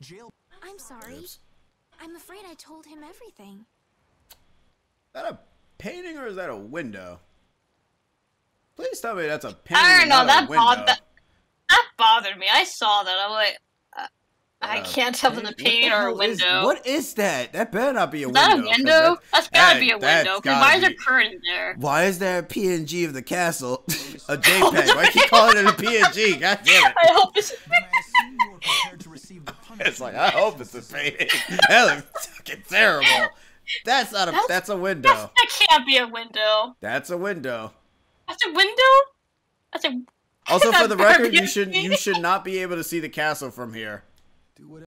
I'm sorry. Oops. I'm afraid I told him everything. Is that a painting or is that a window? Please tell me that's a painting. I don't know. That Bothered me. I saw that. I'm like, I can't tell if it's a painting or a window. What is that? That better not be a Is window. that a window? That's gotta be a that's window. Because gotta why is there be. curtain there? Why is there a PNG of the castle? A JPEG. Why keep calling it a PNG? God damn it. I hope it's. It's like, I hope it's a painting. That looks fucking terrible. That's not a. That's a window. That can't be a window. That's a window. That's a window. That's a. Also, for the record, Barbie. you should not be able to see the castle from here.